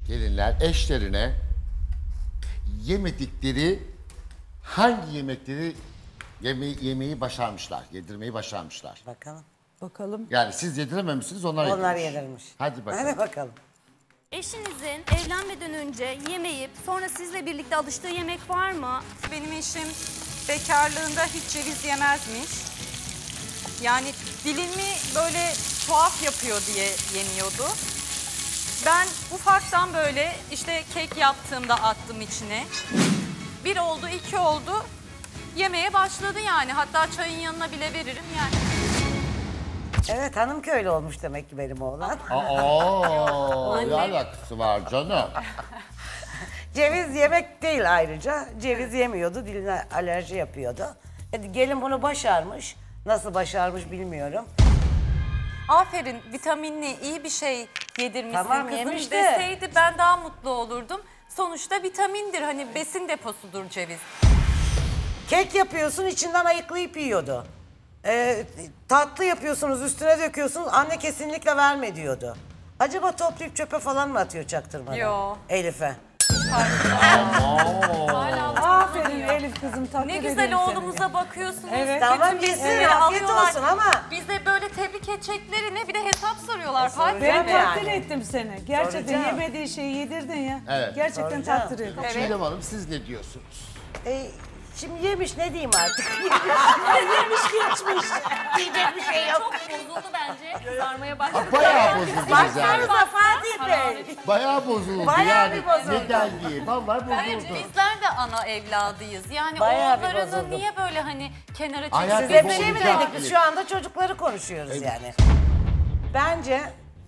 gelinler eşlerine yemedikleri hangi yemekleri yemeği başarmışlar, yedirmeyi başarmışlar. Bakalım. Bakalım. Yani siz yedirememişsiniz, onlar yedirmiş. Hadi bakalım. Hadi bakalım. Eşinizin evlenmeden önce yemeyip sonra sizle birlikte alıştığı yemek var mı? Benim eşim bekarlığında hiç ceviz yemezmiş. Yani dilimi böyle tuhaf yapıyor diye yemiyordu. Ben ufaktan böyle işte kek yaptığımda attım içine. 1 oldu, 2 oldu. Yemeye başladı yani. Hatta çayın yanına bile veririm yani. Evet, hanım köylü olmuş demek ki benim oğlan. Ne alakası var canım? Ceviz yemek değil ayrıca. Ceviz yemiyordu, diline alerji yapıyordu. Gelin bunu başarmış. Nasıl başarmış bilmiyorum. Aferin, vitaminli, iyi bir şey yedirmişsin Tamam, kızım yemiş de. deseydi ben daha mutlu olurdum. Sonuçta vitamindir, hani besin deposudur ceviz. Kek yapıyorsun, içinden ayıklayıp yiyordu. Tatlı yapıyorsunuz, üstüne döküyorsunuz. Anne kesinlikle verme diyordu. Acaba toplayıp çöpe falan mı atıyor çaktırmadan? Yo. Elif'e. Aferin Elif kızım, takdir Ne ederim güzel seni. oğlumuza bakıyorsunuz. Evet. Tamam, Bütün biz bilgileri afiyet alıyorlar. olsun ama. Bize böyle tebrik edeceklerine bir de hesap soruyorlar. soracağım Ben Fatih Bey. takdir Yani. ettim seni. Gerçekten Soracağım. yemediği şeyi yedirdin ya. Evet. Gerçekten Soracağım. takdir ettim. Çiğdem Hanım siz ne diyorsunuz? Şimdi yemiş, ne diyeyim artık? Yemiş geçmiş. Diyecek bir şey yok. Çok bozuldu bence. Sarmaya başladı. Bayağı bozuldu yani. Baksanıza Fatih Bey. Bayağı bozuldu Bayağı yani. bir bozuldu. Neden diye. Vallahi Hayır, bozuldu. bizler de ana evladıyız. Yani Bayağı bir oğullarını bozuldu. niye böyle hani kenara Hayat çekiyorsunuz? Size bir şey mi Olacak dedik? Biz bile. şu anda çocukları konuşuyoruz yani. Bence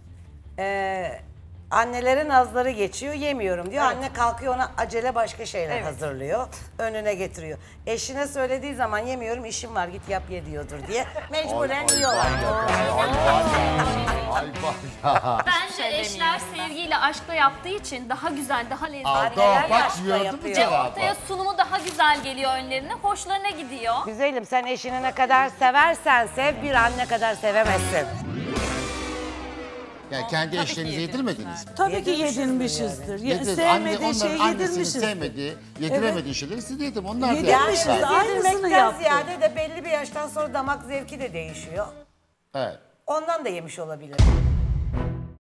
annelerin nazları geçiyor, yemiyorum diyor. Anne kalkıyor, ona acele başka şeyler hazırlıyor. Önüne getiriyor. Eşine söylediği zaman yemiyorum, işim var, git yap ye diyordur diye. Mecburen yiyorlar. Ay bak ya. Bence eşler sevgiyle, aşkla yaptığı için daha güzel, daha lezzetli. Aldı bak yaşla gördün mü yapıyor. cevabı? Ortaya sunumu daha güzel geliyor önlerine, hoşlarına gidiyor. Güzelim, sen eşini ne kadar seversen sev, bir anne kadar sevemezsin. Yani kendi eşlerinize yedirmediniz mi? Tabii ki Yedirmişizdir yedirmişizdir. Yedirdiniz. Sevmediği şeyi Onların annesinin yedirmişiz. sevmediği, yediremediği şeyleri siz yedim. Onlar da Yedirmişiz. yapmışlar. Aynısını Yedirmekten yaptı. ziyade de belli bir yaştan sonra damak zevki de değişiyor. Evet. Ondan da yemiş olabilir.